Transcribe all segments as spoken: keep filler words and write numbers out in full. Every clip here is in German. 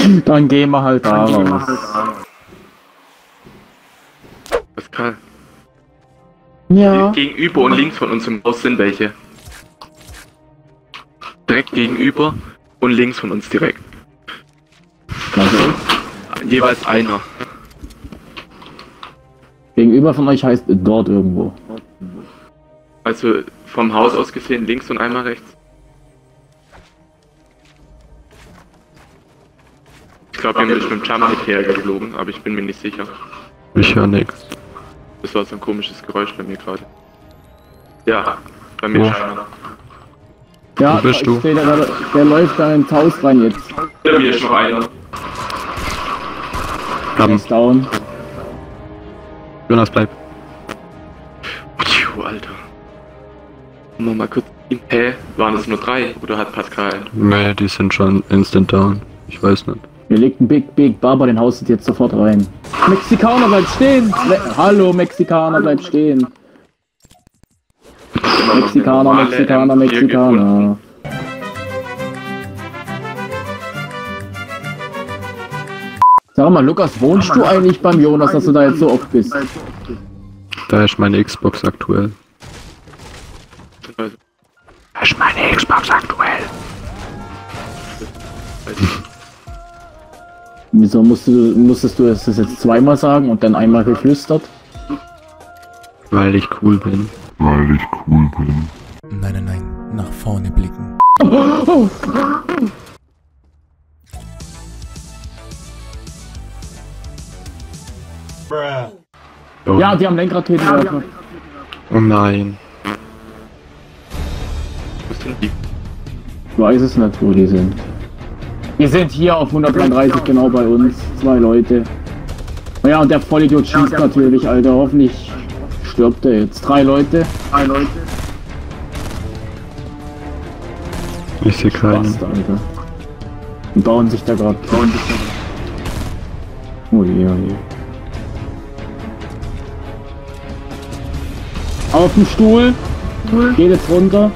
Dann gehen wir halt da raus. Pascal. Ja. Gegenüber und links von uns im Haus sind welche. Direkt gegenüber und links von uns direkt. Also, Jeweils einer. gegenüber von euch heißt dort irgendwo. Also vom Haus aus gesehen links und einmal rechts. Ich glaube, wir sind mit dem Jump hergeflogen, aber ich bin mir nicht sicher. Ich höre nix. Das war so ein komisches Geräusch bei mir gerade. Ja, bei mir Wo? scheinbar. Ja, Wo bist ich du? seh, der, der läuft da ins Haus rein jetzt. Bei mir ist noch einer. Der Haben. ist down. Jonas, bleib. Puh, Alter. Mal mal kurz. Hä? Waren es nur drei? Oder hat Pascal? Nee, die sind schon instant down. Ich weiß nicht. Hier liegt ein Big Big Barber, den haust du jetzt sofort rein. Mexikaner, bleib stehen! Me Hallo, Mexikaner, bleib stehen! Mexikaner, Mexikaner, Mexikaner. Sag mal, Lukas, wohnst du eigentlich beim Jonas, dass du da jetzt so oft bist? Da ist meine Xbox aktuell. Also, Da ist meine Xbox aktuell. Wieso musst du, musstest du das jetzt zweimal sagen und dann einmal geflüstert? Weil ich cool bin. Weil ich cool bin. Nein, nein, nein, nach vorne blicken. Oh, Oh, ja, die haben Lenkrad-Täterwerfer. oh nein. wo sind die? Ich weiß es nicht, wo die sind. Die sind hier auf hundertdreiunddreißig genau bei uns. Zwei Leute. Naja, und der Vollidiot schießt natürlich, Alter. Hoffentlich stirbt er jetzt. Drei Leute. Drei Leute. Ich sehe keinen. Bast, Alter. Die bauen sich da gerade. Bauen sich da gerade. Oh je, oh je. Auf dem Stuhl. Geht jetzt runter.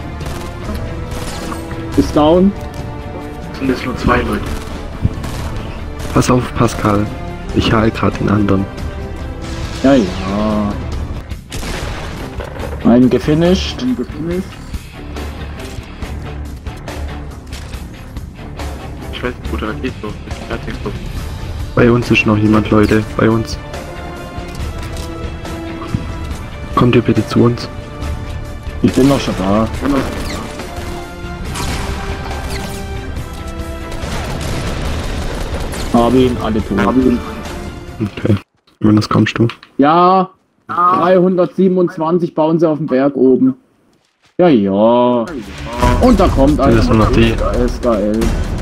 Ist down. Sind jetzt nur zwei Leute. Pass auf, Pascal. Ich heil gerade den anderen. Ja, ja. Einen gefinisht. Einen gefinisht. Ich weiß nicht, wo der geht so. Ich weiß nicht so. Bei uns ist noch jemand, Leute. Bei uns. Kommt ihr bitte zu uns? Ich bin noch schon da. Hab ihn, alle tot. Okay. Jonas, kommst du? Ja, dreihundertsiebenundzwanzig bauen sie auf dem Berg oben. Ja, ja. Und da kommt Das ist nur noch die. S K L.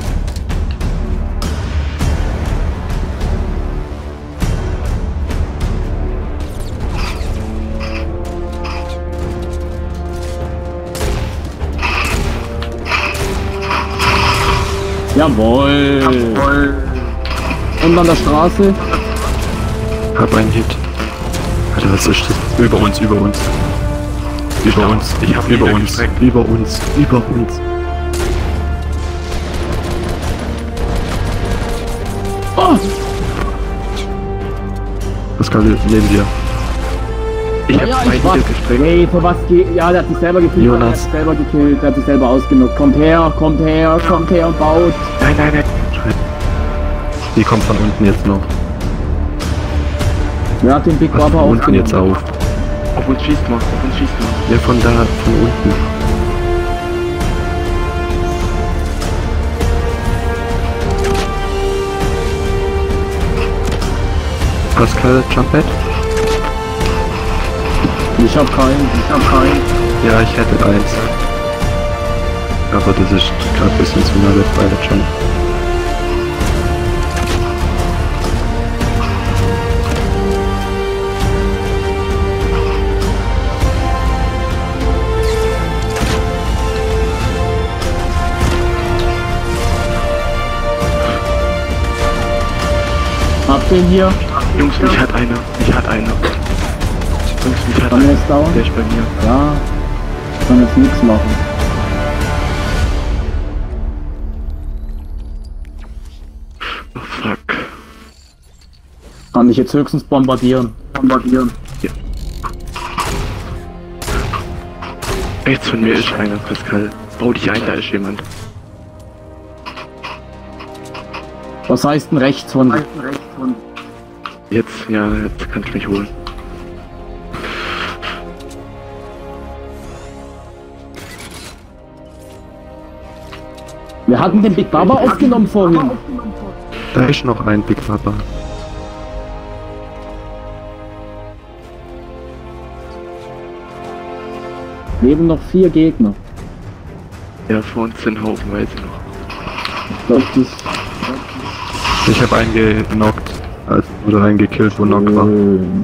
Jawohl. Jawohl. Und an der Straße. Hab einen Hit. Alter, was ist das? Über uns, über uns. Über uns. Ich hab über uns. gestreckt. Über uns. Über uns. Oh. Pascal, neben dir. Ich hab Ja, zwei ich war. Hit gestreckt. Hey, für was geht. Ja, der hat sich selber gekillt. Jonas. Der hat sich selber gekillt. Der hat sich selber ausgenockt. Kommt her, kommt her, kommt her und baut. Nein, nein, nein. Die kommt von unten jetzt noch. Wer hat den Big Pass Barber von unten jetzt aufgenommen? auf. Auf uns schießt man, auf uns schießt man. Ja, von da, von unten. Pascal, Jump Pad? Ich hab keinen, ich hab keinen. Ja, ich hätte eins. Aber das ist gerade ein bisschen zu nah bei der Jump. Hab den hier. Jungs, mich hat einer. Mich hat einer. Jungs, mich hat Kann einer. der jetzt down? Der ist bei mir. Ja. Kann jetzt nichts machen. Oh Kann ich jetzt höchstens bombardieren. Bombardieren. Ja. Rechts von mir ist einer, Pascal. Bau dich ein, da ist jemand. Was heißt denn rechts von? Jetzt, ja, jetzt kann ich mich holen. Wir hatten den Big Baba aufgenommen vorhin. Da ist noch ein Big Baba. Leben noch vier Gegner. Ja, vor uns sind haufenweise noch. Ich glaub, das Ich habe einen genockt, also oder einen gekillt, wo Knock war. Ähm.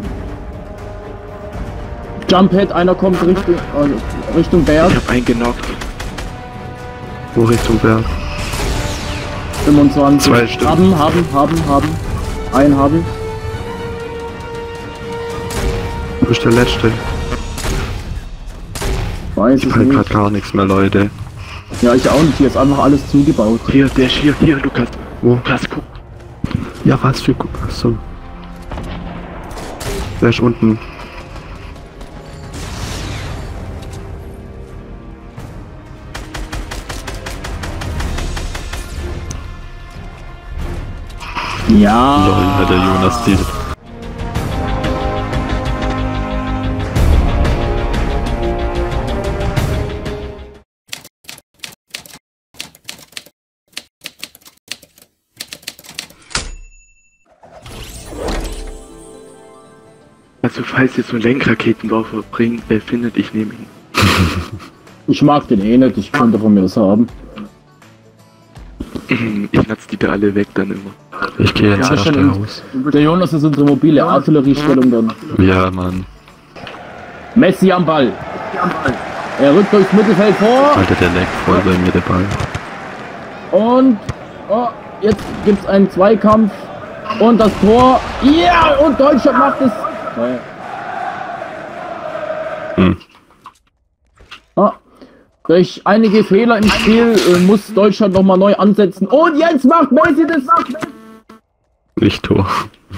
Jumphead, einer kommt Richtung, äh, Richtung Berg. Ich hab einen genockt. Wo Richtung Berg? fünfundzwanzig. Zwei Stück. Haben, haben, haben, haben. Einen habe ich. Wo ist der letzte? Weiß Ich ich kann nicht. gerade gar nichts mehr, Leute. Ja, ich auch nicht. Hier ist einfach alles zugebaut. Hier, der ist hier, hier, Lukas. Wo? Lukas, guck. Ja, was für... Achso. Der ist unten. Ja. Lol, hat der Jonas die. Also falls ihr so einen Lenkraketenwerfer bringt, wer findet, ich nehme ihn. Ich mag den eh nicht. Ich könnte von mir das haben. Ich natz die da alle weg dann immer. Ich gehe ins Ja, erste schon. Haus. Der Jonas ist unsere mobile Artilleriestellung dann. Ja, Mann. Messi am Ball. Er rückt durchs Mittelfeld vor. Alter, der leckt voll bei mir der Ball. Und oh, jetzt gibt's einen Zweikampf. Und das Tor. Ja, und Deutschland macht es. Naja. Hm. Ah, durch einige Fehler im Spiel äh, muss Deutschland nochmal neu ansetzen. Und jetzt macht Messi das. Nicht Tor.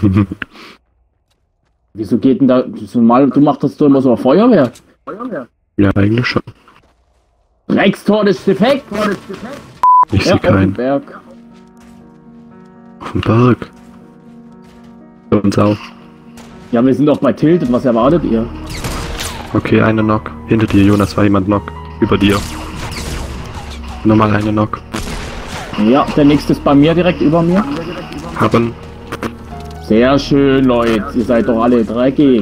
Wieso geht denn da so mal? Du machst das doch immer so auf Feuerwehr. Ja, eigentlich schon. Dreckstor des Defekt. Ich Ja, sehe auf dem keinen. Berg. Auf dem Berg. Bei uns auch. Ja, wir sind doch bei Tilted. Was erwartet ihr? Okay, eine Knock. Hinter dir, Jonas, war jemand Knock. Über dir. Nochmal eine Knock. Ja, der nächste ist bei mir, direkt über mir. Haben. Sehr schön, Leute. Ihr seid doch alle dreckig.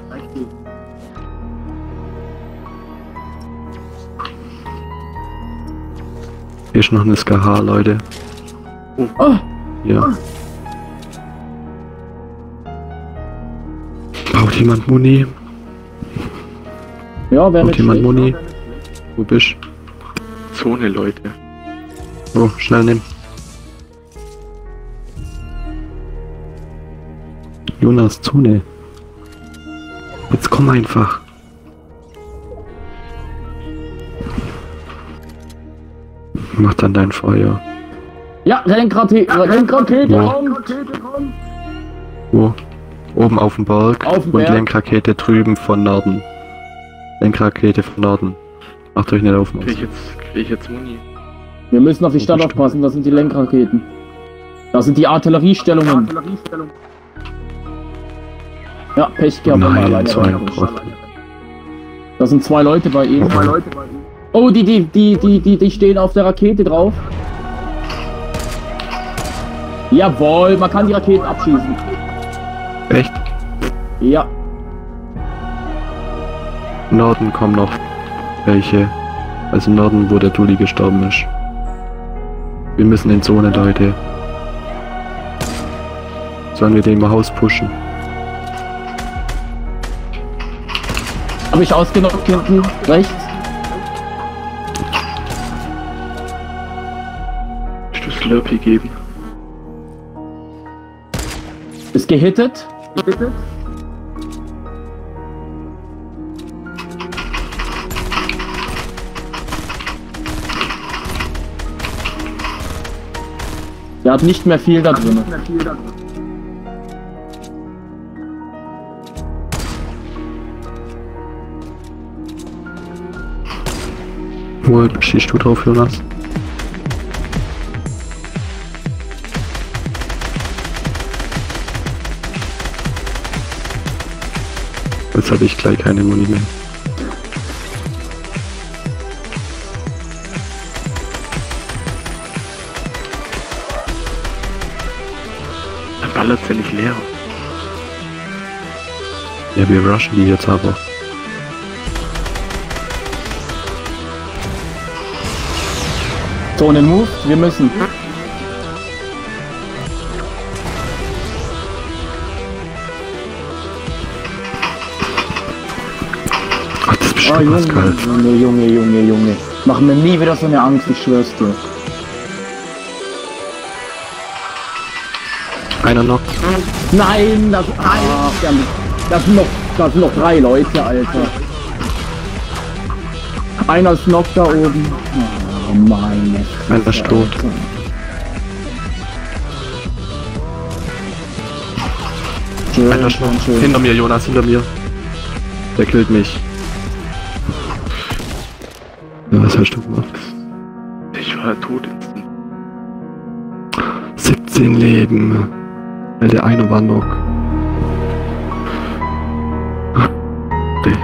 Hier ist noch eine S K H, Leute. Oh, Ja. Braucht jemand Muni? ja, wäre Braucht nicht jemand schlecht. Muni? Wo bist Zone, Leute. du? Oh, schnell nehmen. Jonas, Zone. Jetzt komm einfach. Mach dann dein Feuer. Ja, Lenkrakete, Lenkrakete Ja. kommt. Wo? Oben auf dem Berg. Auf dem Und Berg. Lenkrakete drüben von Norden. Lenkrakete von Norden. Macht euch nicht auf. Krieg ich jetzt, krieg ich jetzt Muni? Wir müssen auf die Wo Stadt bist du? aufpassen, das sind die Lenkraketen. Das sind die Artilleriestellungen. Ja, Pech gehabt. wenn wir Nein, alleine so ein reinkommen. Brot. Das sind zwei Leute bei ihm. Okay. Oh, die, die, die, die, die, die stehen auf der Rakete drauf. Jawohl, man kann die Raketen abschießen. Echt? Ja, Norden kommen noch welche. Also im Norden, wo der Dulli gestorben ist. Wir müssen in Zone, Leute. Sollen wir den mal Haus pushen? habe ich ausgenockt hinten, rechts. Ich du Slurpee geben? Ist gehittet. Gehittet. Der hat nicht mehr viel da drin. Wo schießt du drauf, Jonas? Jetzt habe ich gleich keine Muni mehr. Dann ballert ja nicht leer. Ja, wir rushen die jetzt aber. Zone Move, wir müssen. Ach, das ist Oh, bestimmt Junge, was kalt. Junge, Junge, Junge, Junge. Mach mir nie wieder so eine Angst, ich schwör's dir. Einer noch. Nein, das, ach, das, sind noch, das sind noch drei Leute, Alter. Einer ist noch da oben. Oh, meine Fresse, Einer ist tot. Alter. Schön, Einer schön, noch. schön. Hinter mir, Jonas, hinter mir. Der killt mich. Ja, was hast du gemacht? Ich war tot instant. siebzehn Leben. Weil der eine war noch. Okay.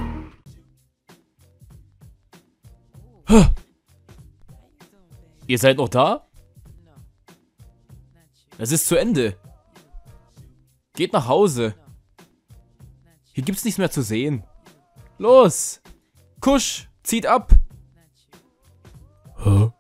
Ihr seid noch da? Es ist zu Ende. Geht nach Hause. Hier gibt's nichts mehr zu sehen. Los! Kusch! Zieht ab! Hä?